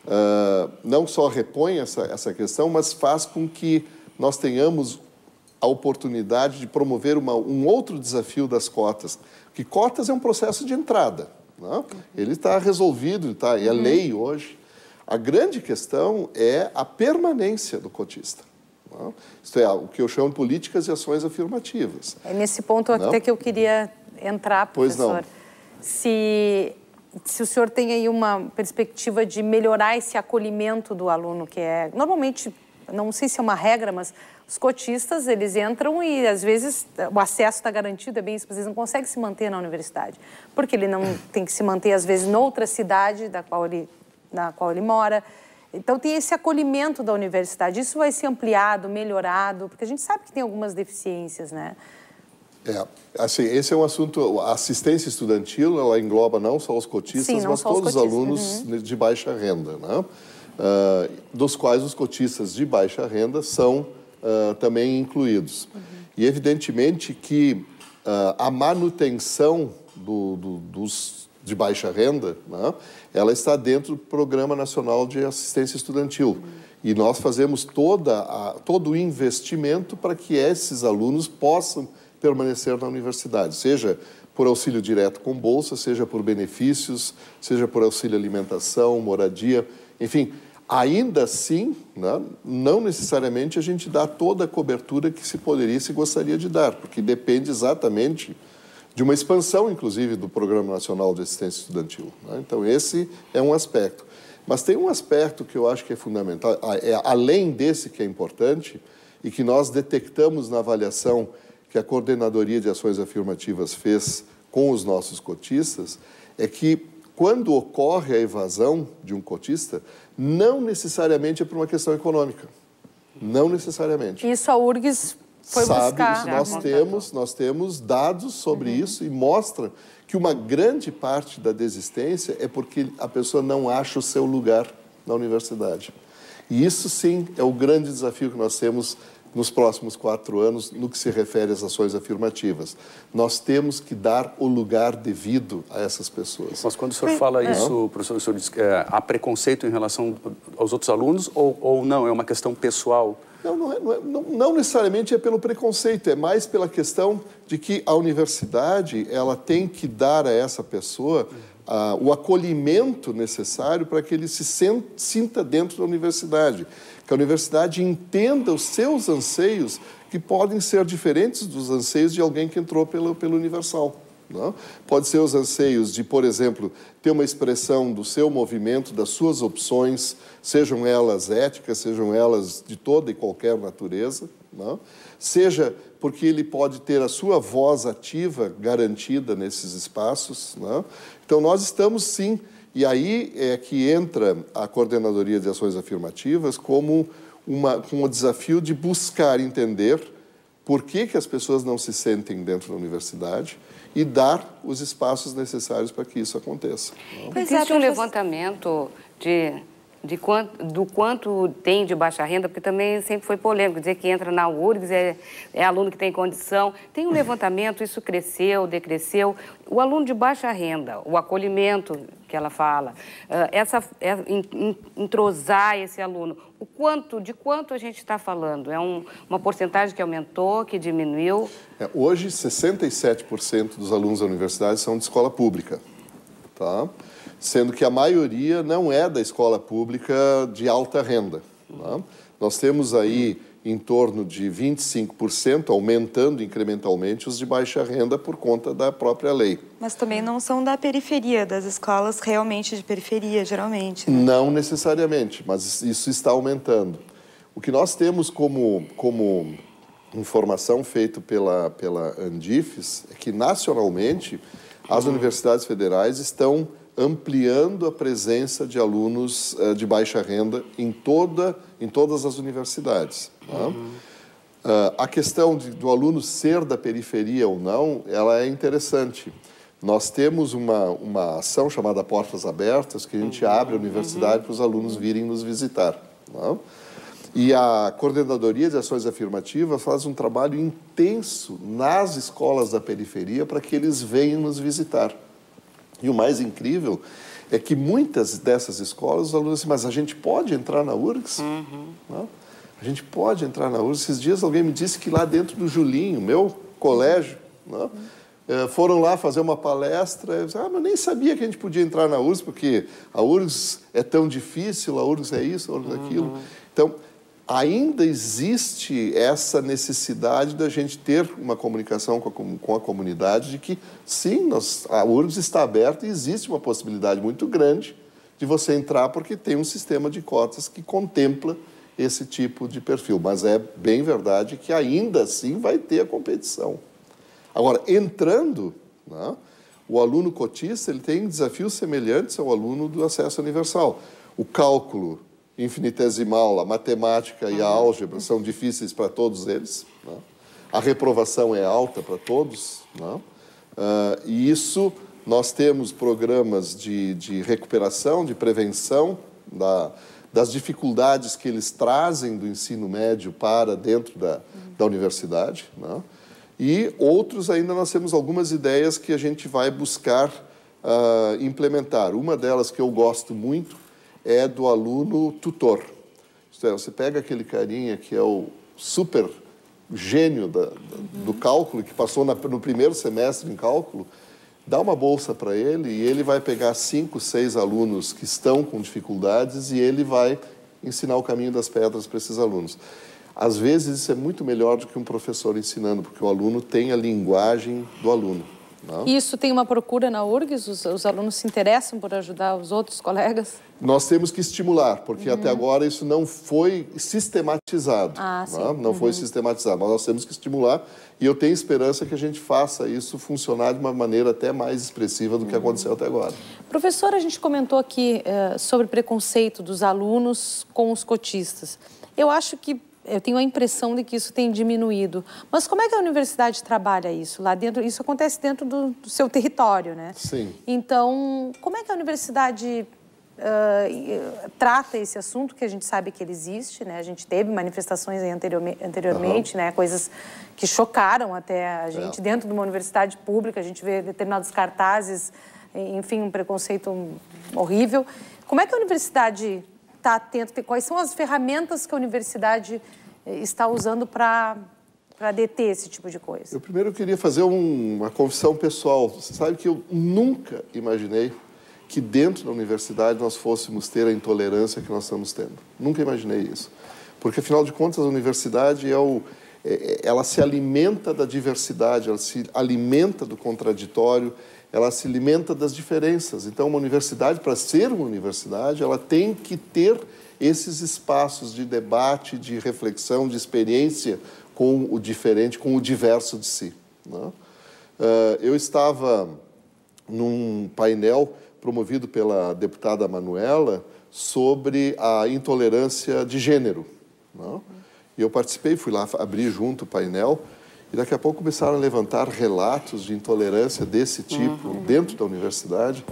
não só repõe essa questão, mas faz com que nós tenhamos a oportunidade de promover um outro desafio das cotas, que cotas é um processo de entrada. Não? Ele está resolvido, é lei hoje. A grande questão é a permanência do cotista. Não? Isto é, o que eu chamo de políticas e ações afirmativas. É nesse ponto até que eu queria entrar, professor. Pois não. Se o senhor tem aí uma perspectiva de melhorar esse acolhimento do aluno, que é, normalmente, não sei se é uma regra, mas os cotistas, eles entram e, às vezes, o acesso está garantido, é bem isso, mas eles não conseguem se manter na universidade, porque ele não tem que se manter, às vezes, noutra cidade na qual ele mora. Então, tem esse acolhimento da universidade. Isso vai ser ampliado, melhorado, porque a gente sabe que tem algumas deficiências, né? Assim, esse é um assunto, a assistência estudantil, ela engloba não só os cotistas, mas todos os alunos de baixa renda, né? Dos quais os cotistas de baixa renda são também incluídos. E, evidentemente, que a manutenção dos de baixa renda, né, ela está dentro do Programa Nacional de Assistência Estudantil. E nós fazemos todo o investimento para que esses alunos possam permanecer na universidade, seja por auxílio direto com bolsa, seja por benefícios, seja por auxílio alimentação, moradia, enfim. Ainda assim, né, não necessariamente a gente dá toda a cobertura que se poderia e se gostaria de dar, porque depende exatamente de uma expansão, inclusive, do Programa Nacional de Assistência Estudantil, né? Então, esse é um aspecto. Mas tem um aspecto que eu acho que é fundamental, além desse que é importante, e que nós detectamos na avaliação que a Coordenadoria de Ações Afirmativas fez com os nossos cotistas, é que quando ocorre a evasão de um cotista, não necessariamente é por uma questão econômica. Não necessariamente. Isso a URGS foi buscar. Nós temos dados sobre isso e mostra que uma grande parte da desistência é porque a pessoa não acha o seu lugar na universidade. E isso, sim, é o grande desafio que nós temos nos próximos 4 anos, no que se refere às ações afirmativas. Nós temos que dar o lugar devido a essas pessoas. Mas quando o senhor fala isso, professor, o senhor diz que há preconceito em relação aos outros alunos ou não? É uma questão pessoal? Não necessariamente é pelo preconceito, é mais pela questão de que a universidade ela tem que dar a essa pessoa o acolhimento necessário para que ele se sinta dentro da universidade, que a universidade entenda os seus anseios, que podem ser diferentes dos anseios de alguém que entrou pelo Universal. Não? Pode ser os anseios de, por exemplo, ter uma expressão do seu movimento, das suas opções, sejam elas éticas, sejam elas de toda e qualquer natureza, não? Seja porque ele pode ter a sua voz ativa garantida nesses espaços. Não? Então, nós estamos, sim, e aí é que entra a Coordenadoria de Ações Afirmativas como com o desafio de buscar entender por que as pessoas não se sentem dentro da universidade e dar os espaços necessários para que isso aconteça. Existe um levantamento do quanto tem de baixa renda, porque também sempre foi polêmico dizer que entra na URGS é aluno que tem condição. Tem um levantamento, isso cresceu, decresceu. O aluno de baixa renda, o acolhimento que ela fala, entrosar esse aluno, de quanto a gente está falando? É uma porcentagem que aumentou, que diminuiu? Hoje, 67% dos alunos da universidade são de escola pública, tá? Sendo que a maioria não é da escola pública de alta renda. Tá? Nós temos aí em torno de 25%, aumentando incrementalmente os de baixa renda por conta da própria lei. Mas também não são da periferia, das escolas realmente de periferia, geralmente. Né? Não necessariamente, mas isso está aumentando. O que nós temos como informação feita pela Andifes é que, nacionalmente, as universidades federais estão ampliando a presença de alunos de baixa renda em todas as universidades. Tá? A questão do aluno ser da periferia ou não, ela é interessante. Nós temos uma ação chamada Portas Abertas, que a gente abre a universidade para os alunos virem nos visitar. Tá? E a Coordenadoria de Ações Afirmativas faz um trabalho intenso nas escolas da periferia para que eles venham nos visitar. E o mais incrível é que muitas dessas escolas, os alunos dizem, mas a gente pode entrar na URGS? Não? A gente pode entrar na URGS. Esses dias alguém me disse que lá dentro do Julinho, meu colégio, não? Foram lá fazer uma palestra. Eu disse, mas nem sabia que a gente podia entrar na URGS, porque a URGS é tão difícil, a URGS é isso, a URGS é aquilo. Então, ainda existe essa necessidade da gente ter uma comunicação com a comunidade de que, sim, a URGS está aberta e existe uma possibilidade muito grande de você entrar porque tem um sistema de cotas que contempla esse tipo de perfil. Mas é bem verdade que ainda assim vai ter a competição. Agora, entrando, né, o aluno cotista ele tem desafios semelhantes ao aluno do acesso universal. O cálculo infinitesimal, a matemática e a álgebra são difíceis para todos eles. Né? A reprovação é alta para todos. Né? E isso, nós temos programas de recuperação, de prevenção das dificuldades que eles trazem do ensino médio para dentro da universidade. Né? E outros ainda nós temos algumas ideias que a gente vai buscar implementar. Uma delas que eu gosto muito é do aluno tutor. Isto é, você pega aquele carinha que é o super gênio do cálculo, que passou no primeiro semestre em cálculo, dá uma bolsa para ele e ele vai pegar 5, 6 alunos que estão com dificuldades e ele vai ensinar o caminho das pedras para esses alunos. Às vezes isso é muito melhor do que um professor ensinando, porque o aluno tem a linguagem do aluno. Não? Isso tem uma procura na URGS? Os alunos se interessam por ajudar os outros colegas? Nós temos que estimular, porque até agora isso não foi sistematizado. Não foi sistematizado, mas nós temos que estimular e eu tenho esperança que a gente faça isso funcionar de uma maneira até mais expressiva do que aconteceu até agora. Professor, a gente comentou aqui sobre preconceito dos alunos com os cotistas. Eu tenho a impressão de que isso tem diminuído. Mas como é que a universidade trabalha isso lá dentro? Isso acontece dentro do seu território, né? Sim. Então, como é que a universidade trata esse assunto, que a gente sabe que ele existe, né? A gente teve manifestações aí anteriormente, né? Coisas que chocaram até a gente dentro de uma universidade pública. A gente vê determinados cartazes, enfim, um preconceito horrível. Como é que a universidade está atento? Quais são as ferramentas que a universidade está usando para deter esse tipo de coisa? Eu primeiro queria fazer uma confissão pessoal. Você sabe que eu nunca imaginei que dentro da universidade nós fôssemos ter a intolerância que nós estamos tendo. Nunca imaginei isso. Porque, afinal de contas, a universidade ela se alimenta da diversidade, ela se alimenta do contraditório, ela se alimenta das diferenças. Então, uma universidade, para ser uma universidade, ela tem que ter esses espaços de debate, de reflexão, de experiência com o diferente, com o diverso de si. Né? Eu estava num painel promovido pela deputada Manuela sobre a intolerância de gênero. Né? E eu participei, fui lá abrir junto o painel, e daqui a pouco começaram a levantar relatos de intolerância desse tipo dentro da universidade.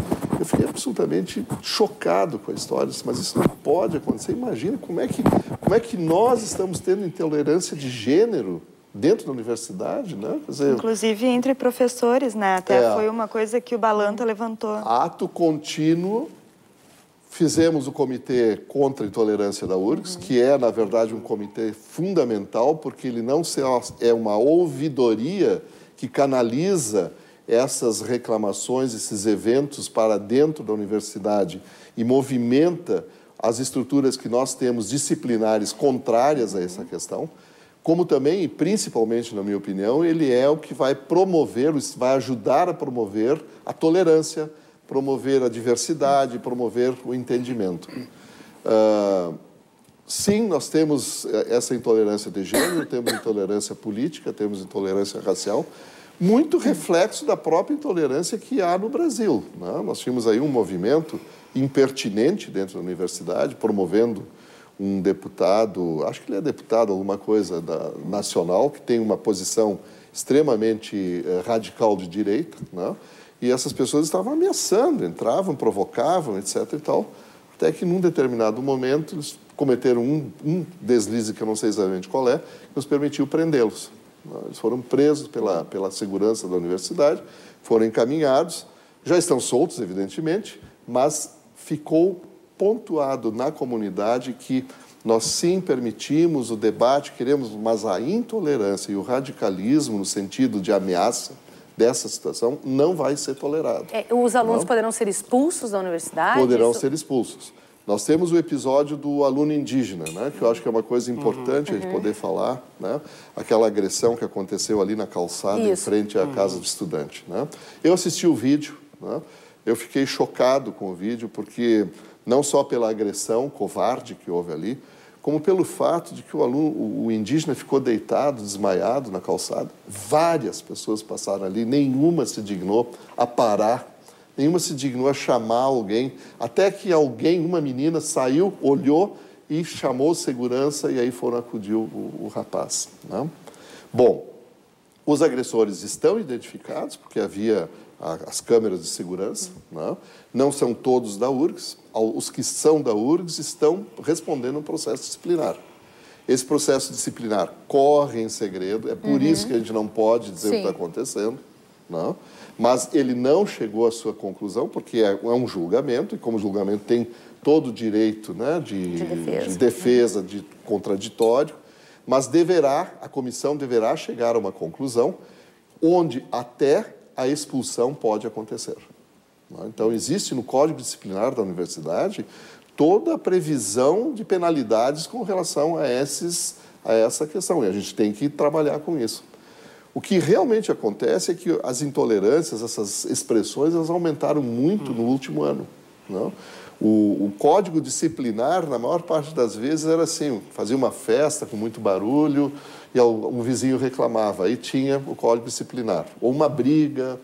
Eu fiquei absolutamente chocado com a história, mas isso não pode acontecer. Imagina como é que nós estamos tendo intolerância de gênero dentro da universidade, né? Quer dizer, inclusive entre professores, né? Até foi uma coisa que o Balanta levantou. Ato contínuo. Fizemos o Comitê contra a Intolerância da URGS, que é, na verdade, um comitê fundamental, porque ele não é uma ouvidoria que canaliza essas reclamações, esses eventos para dentro da universidade e movimenta as estruturas que nós temos disciplinares contrárias a essa questão, como também, e principalmente, na minha opinião, ele é o que vai promover, vai ajudar a promover a tolerância, promover a diversidade, promover o entendimento. Sim, nós temos essa intolerância de gênero, temos intolerância política, temos intolerância racial, muito reflexo da própria intolerância que há no Brasil, né? Nós tínhamos aí um movimento impertinente dentro da universidade, promovendo um deputado, acho que ele é deputado, alguma coisa nacional, que tem uma posição extremamente radical de direita, né? E essas pessoas estavam ameaçando, entravam, provocavam, etc. e tal, até que num determinado momento eles cometeram um deslize que eu não sei exatamente qual é, que nos permitiu prendê-los. Eles foram presos pela segurança da universidade, foram encaminhados, já estão soltos, evidentemente, mas ficou pontuado na comunidade que nós sim permitimos o debate, queremos, mas a intolerância e o radicalismo no sentido de ameaça dessa situação não vai ser tolerado. Os alunos poderão ser expulsos da universidade? Poderão ser expulsos. Nós temos o episódio do aluno indígena, né, que eu acho que é uma coisa importante a gente poder falar, né, aquela agressão que aconteceu ali na calçada em frente à casa do estudante, né. Eu assisti o vídeo, né, eu fiquei chocado com o vídeo, porque não só pela agressão covarde que houve ali, como pelo fato de que o indígena ficou deitado, desmaiado na calçada. Várias pessoas passaram ali, nenhuma se dignou a parar, nenhuma se dignou a chamar alguém, até que uma menina saiu, olhou e chamou segurança e aí foram acudir o rapaz, né? Bom, os agressores estão identificados, porque havia as câmeras de segurança, né? Não são todos da URGS, os que são da URGS estão respondendo um processo disciplinar. Esse processo disciplinar corre em segredo, é por isso que a gente não pode dizer o que está acontecendo, não? Mas ele não chegou à sua conclusão, porque é um julgamento, e como julgamento tem todo o direito, né, de defesa, de contraditório, mas a comissão deverá chegar a uma conclusão onde até a expulsão pode acontecer. Então, existe no Código Disciplinar da Universidade toda a previsão de penalidades com relação a essa questão, e a gente tem que trabalhar com isso. O que realmente acontece é que as intolerâncias, essas expressões, elas aumentaram muito no último ano, não? O Código Disciplinar, na maior parte das vezes, era assim, fazia uma festa com muito barulho e um vizinho reclamava, aí tinha o Código Disciplinar, ou uma briga,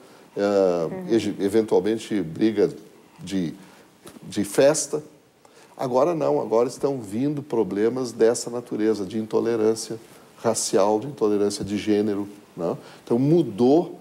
eventualmente briga de festa. Agora não, agora estão vindo problemas dessa natureza, de intolerância racial, de intolerância de gênero, não? Então mudou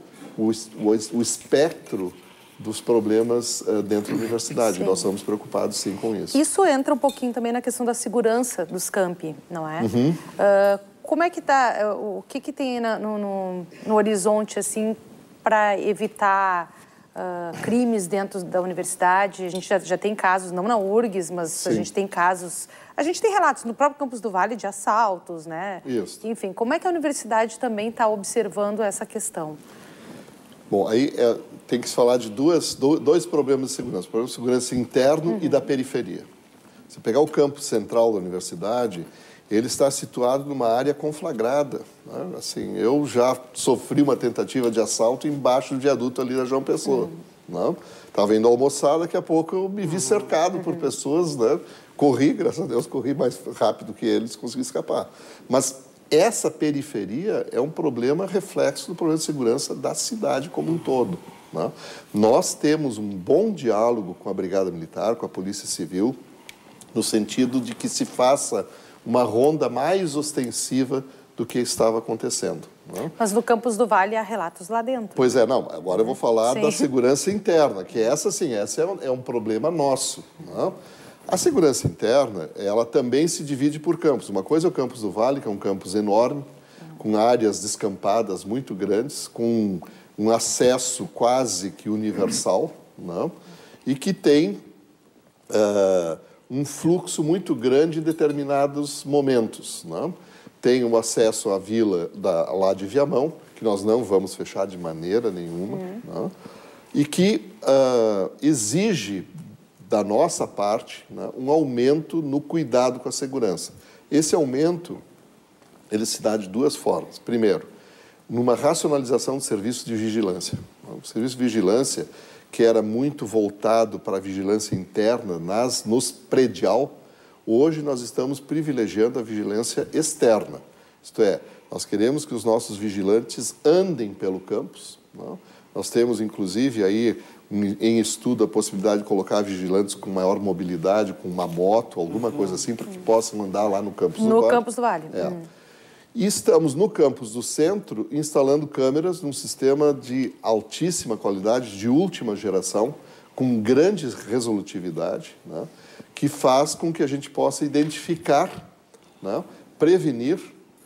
o espectro dos problemas dentro da universidade. Nós estamos preocupados, sim, com isso. Isso entra um pouquinho também na questão da segurança dos campi, não é? Como é que está, o que tem no horizonte, assim, para evitar crimes dentro da universidade? A gente já tem casos, não na URGS, mas sim, a gente tem casos... A gente tem relatos no próprio Campus do Vale de assaltos, né? Isso. Enfim, como é que a universidade também está observando essa questão? Bom, aí tem que se falar de dois problemas de segurança. O problema de segurança interno e da periferia. Se pegar o campus central da universidade, ele está situado numa área conflagrada, né? Assim, eu já sofri uma tentativa de assalto embaixo do viaduto ali da João Pessoa. Estava indo almoçar, daqui a pouco eu me vi cercado por pessoas, né? Corri, graças a Deus, corri mais rápido que eles, consegui escapar. Mas essa periferia é um problema reflexo do problema de segurança da cidade como um todo, né? Nós temos um bom diálogo com a Brigada Militar, com a Polícia Civil, no sentido de que se faça uma ronda mais ostensiva do que estava acontecendo, Né? Mas no Campos do Vale há relatos lá dentro. Pois é, não, agora eu vou falar Sim. da segurança interna, que essa é um problema nosso. Né? A segurança interna, ela também se divide por campos. Uma coisa é o Campos do Vale, que é um campus enorme, com áreas descampadas muito grandes, com um acesso quase que universal, né? E que tem um fluxo muito grande em determinados momentos. Né? Tem o acesso à vila lá de Viamão, que nós não vamos fechar de maneira nenhuma, né? E que exige da nossa parte, né, um aumento no cuidado com a segurança. Esse aumento, ele se dá de duas formas. Primeiro, numa racionalização do serviço de vigilância. O serviço de vigilância, que era muito voltado para a vigilância interna nos predial, hoje nós estamos privilegiando a vigilância externa. Isto é, nós queremos que os nossos vigilantes andem pelo campus. Né? Nós temos, inclusive, aí em estudo a possibilidade de colocar vigilantes com maior mobilidade, com uma moto, alguma coisa assim, para que possam andar lá no Campus do Vale. No Campus do Vale. E estamos no campus do centro instalando câmeras num sistema de altíssima qualidade, de última geração, com grande resolutividade, né, que faz com que a gente possa identificar, né, prevenir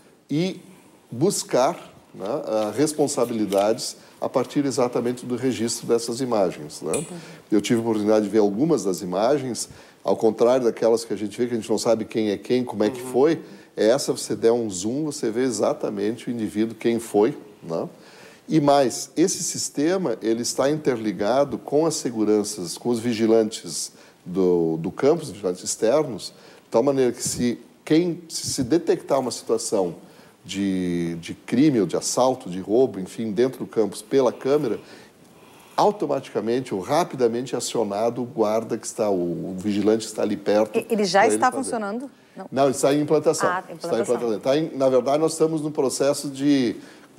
e buscar, né, responsabilidades a partir exatamente do registro dessas imagens. Né? Eu tive a oportunidade de ver algumas das imagens, ao contrário daquelas que a gente vê, que a gente não sabe quem é quem, como é que foi, essa, você der um zoom, você vê exatamente o indivíduo, quem foi. Né? E mais, esse sistema ele está interligado com as seguranças, com os vigilantes do campus, vigilantes externos, de tal maneira que se detectar uma situação de crime ou de assalto, de roubo, enfim, dentro do campus pela câmera, automaticamente ou rapidamente acionado o guarda que está, o vigilante que está ali perto. Ele já está funcionando? Não, ele está em implantação. Na verdade, nós estamos no processo de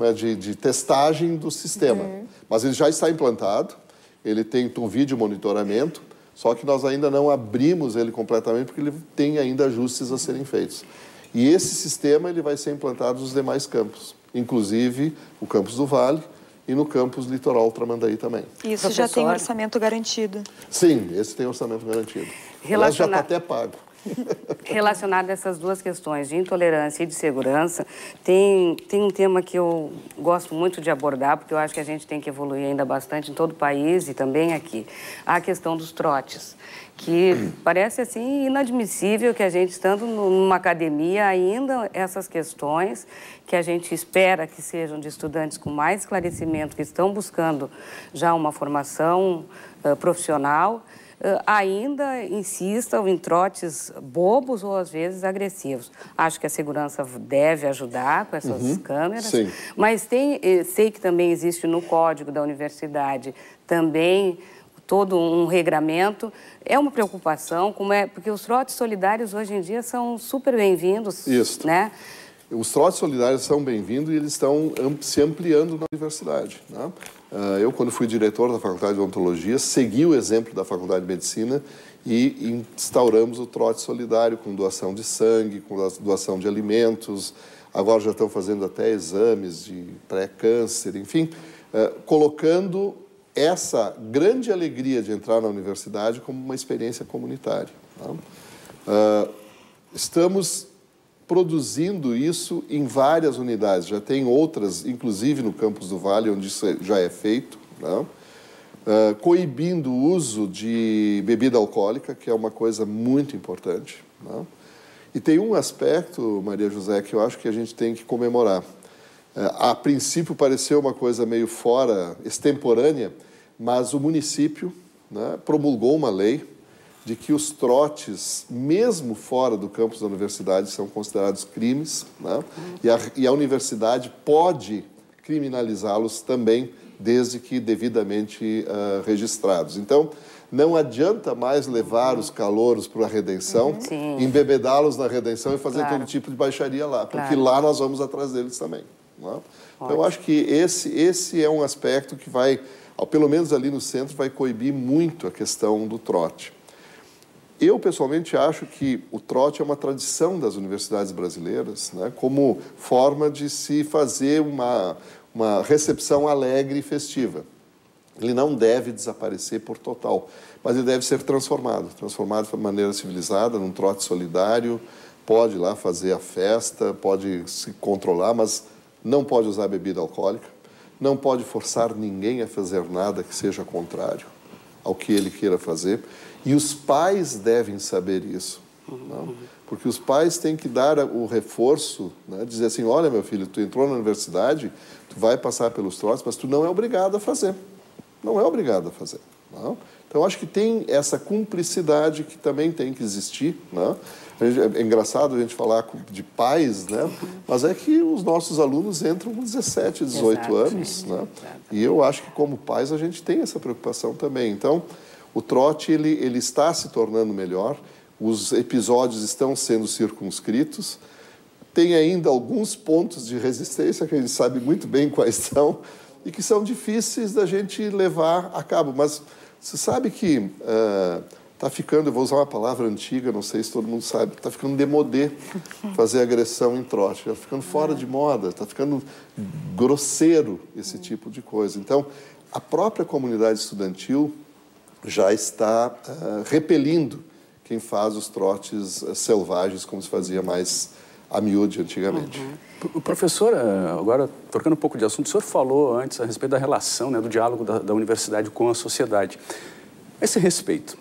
testagem do sistema. Mas ele já está implantado, ele tem um vídeo monitoramento, só que nós ainda não abrimos ele completamente porque ele tem ainda ajustes a serem feitos. E esse sistema ele vai ser implantado nos demais campos, inclusive o Campus do Vale e no Campus Litoral Tramandaí também. Isso já tem orçamento garantido? Sim, esse tem orçamento garantido. Aliás, já está até pago. Relacionado a essas duas questões de intolerância e de segurança, tem um tema que eu gosto muito de abordar, porque eu acho que a gente tem que evoluir ainda bastante em todo o país e também aqui. A questão dos trotes, que parece assim inadmissível que a gente, estando numa academia, ainda essas questões que a gente espera que sejam de estudantes com mais esclarecimento, que estão buscando já uma formação profissional, ainda insistam em trotes bobos ou, às vezes, agressivos. Acho que a segurança deve ajudar com essas câmeras, sim. Mas sei que também existe no código da universidade também todo um regramento. É uma preocupação, porque os trotes solidários hoje em dia são super bem-vindos. Isso. Né? Os trotes solidários são bem-vindos e eles estão se ampliando na universidade. Né? Eu, quando fui diretor da Faculdade de Odontologia, segui o exemplo da Faculdade de Medicina e instauramos o trote solidário com doação de sangue, com doação de alimentos. Agora já estão fazendo até exames de pré-câncer, enfim, colocando essa grande alegria de entrar na universidade como uma experiência comunitária. Tá? Estamos produzindo isso em várias unidades. Já tem outras, inclusive no Campus do Vale, onde isso já é feito, né? Coibindo o uso de bebida alcoólica, que é uma coisa muito importante. Né? E tem um aspecto, Maria José, que eu acho que a gente tem que comemorar. A princípio pareceu uma coisa meio fora, extemporânea, mas o município, né, promulgou uma lei de que os trotes, mesmo fora do campus da universidade, são considerados crimes, né? E a universidade pode criminalizá-los também, desde que devidamente registrados. Então, não adianta mais levar os calouros para a Redenção, embebedá-los na Redenção e fazer todo tipo de baixaria lá, porque lá nós vamos atrás deles também. Né? Então, eu acho que esse é um aspecto que vai, pelo menos ali no centro, vai coibir muito a questão do trote. Eu, pessoalmente, acho que o trote é uma tradição das universidades brasileiras, né, como forma de se fazer uma recepção alegre e festiva. Ele não deve desaparecer por total, mas ele deve ser transformado de maneira civilizada, num trote solidário, pode ir lá fazer a festa, pode se controlar, mas não pode usar bebida alcoólica, não pode forçar ninguém a fazer nada que seja contrário ao que ele queira fazer. E os pais devem saber isso, não? Porque os pais têm que dar o reforço, né? Dizer assim, olha, meu filho, tu entrou na universidade, tu vai passar pelos trotes, mas tu não é obrigado a fazer. Não é obrigado a fazer. Não? Então, acho que tem essa cumplicidade que também tem que existir. Não? É engraçado a gente falar de pais, né? Mas é que os nossos alunos entram com 17, 18 anos. Né? E eu acho que, como pais, a gente tem essa preocupação também. Então, o trote ele está se tornando melhor, os episódios estão sendo circunscritos, tem ainda alguns pontos de resistência, que a gente sabe muito bem quais são, e que são difíceis da gente levar a cabo. Mas você sabe que está ficando, eu vou usar uma palavra antiga, não sei se todo mundo sabe, está ficando demodé fazer agressão em trote, está ficando fora de moda, está ficando grosseiro esse tipo de coisa. Então, a própria comunidade estudantil já está repelindo quem faz os trotes selvagens, como se fazia mais a miúde antigamente. O professor, agora trocando um pouco de assunto, o senhor falou antes a respeito da relação, né, do diálogo da universidade com a sociedade. A esse respeito,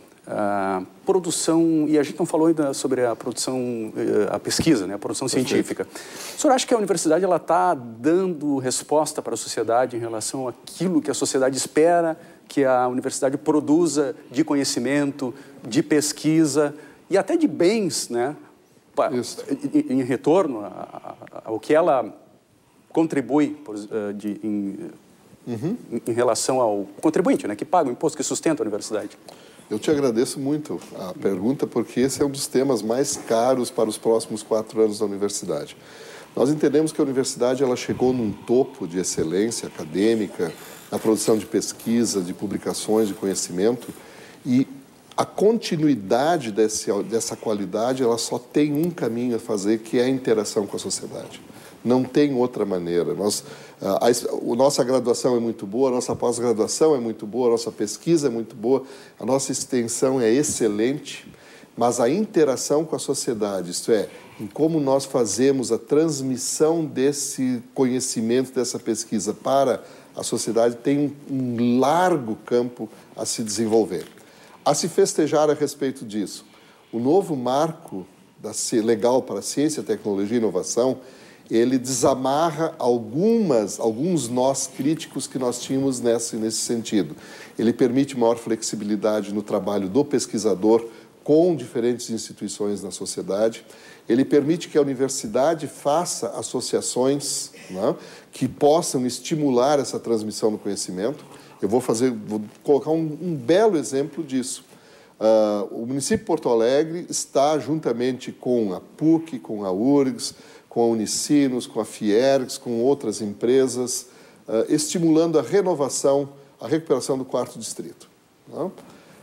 a produção, e a gente não falou ainda sobre a produção, a pesquisa, né, a produção científica. O senhor acha que a universidade está dando resposta para a sociedade em relação àquilo que a sociedade espera que a universidade produza de conhecimento, de pesquisa e até de bens, né? Em retorno ao que ela contribui em relação ao contribuinte, né, que paga o imposto, que sustenta a universidade? Eu te agradeço muito a pergunta, porque esse é um dos temas mais caros para os próximos 4 anos da universidade. Nós entendemos que a universidade ela chegou num topo de excelência acadêmica, na produção de pesquisa, de publicações, de conhecimento, e a continuidade dessa qualidade, ela só tem um caminho a fazer, que é a interação com a sociedade. Não tem outra maneira. A nossa graduação é muito boa, a nossa pós-graduação é muito boa, a nossa pesquisa é muito boa, a nossa extensão é excelente, mas a interação com a sociedade, isto é, em como nós fazemos a transmissão desse conhecimento, dessa pesquisa para a sociedade, tem um largo campo a se desenvolver. A se festejar a respeito disso. O novo marco legal para a ciência, tecnologia e inovação, ele desamarra alguns nós críticos que nós tínhamos nesse sentido. Ele permite maior flexibilidade no trabalho do pesquisador com diferentes instituições na sociedade. Ele permite que a universidade faça associações, né, que possam estimular essa transmissão do conhecimento. Eu vou colocar um belo exemplo disso. O município de Porto Alegre está, juntamente com a PUC, com a URGS, com a Unicinos, com a Fiergs, com outras empresas, estimulando a renovação, a recuperação do 4º distrito. Não?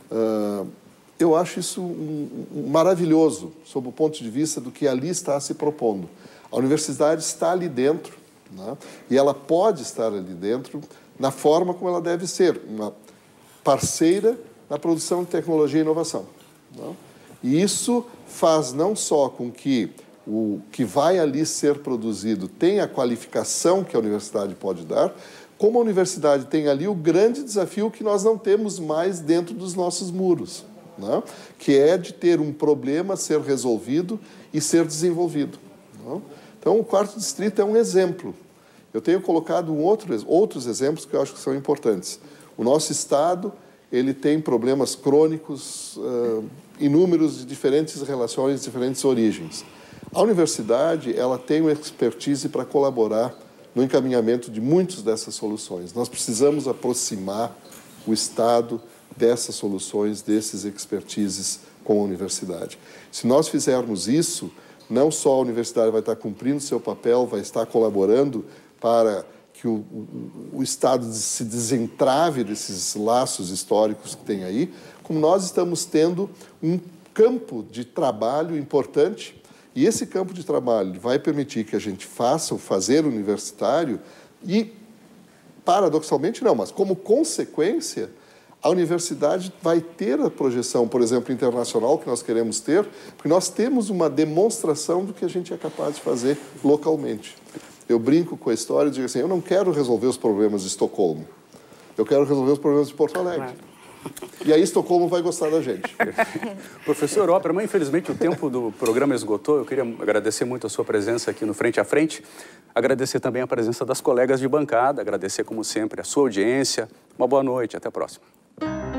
Eu acho isso maravilhoso, sob o ponto de vista do que ali está se propondo. A universidade está ali dentro, né? E ela pode estar ali dentro na forma como ela deve ser, uma parceira na produção de tecnologia e inovação. Não? E isso faz não só com que o que vai ali ser produzido tenha a qualificação que a universidade pode dar, como a universidade tem ali o grande desafio que nós não temos mais dentro dos nossos muros, não? Que é de ter um problema ser resolvido e ser desenvolvido. Não? Então, o 4º distrito é um exemplo. Eu tenho colocado outros exemplos que eu acho que são importantes. O nosso estado ele tem problemas crônicos, inúmeros, de diferentes relações, diferentes origens. A universidade ela tem uma expertise para colaborar no encaminhamento de muitas dessas soluções. Nós precisamos aproximar o Estado dessas soluções, desses expertises com a universidade. Se nós fizermos isso, não só a universidade vai estar cumprindo seu papel, vai estar colaborando para que o Estado se desentrave desses laços históricos que tem aí, como nós estamos tendo um campo de trabalho importante, e esse campo de trabalho vai permitir que a gente faça o fazer universitário e, paradoxalmente não, mas como consequência, a universidade vai ter a projeção, por exemplo, internacional que nós queremos ter, porque nós temos uma demonstração do que a gente é capaz de fazer localmente. Eu brinco com a história e digo assim, eu não quero resolver os problemas de Estocolmo, eu quero resolver os problemas de Porto Alegre. Claro. E aí Estocolmo vai gostar da gente. Professor Oppermann, infelizmente o tempo do programa esgotou. Eu queria agradecer muito a sua presença aqui no Frente a Frente, agradecer também a presença das colegas de bancada, agradecer como sempre a sua audiência. Uma boa noite, até a próxima.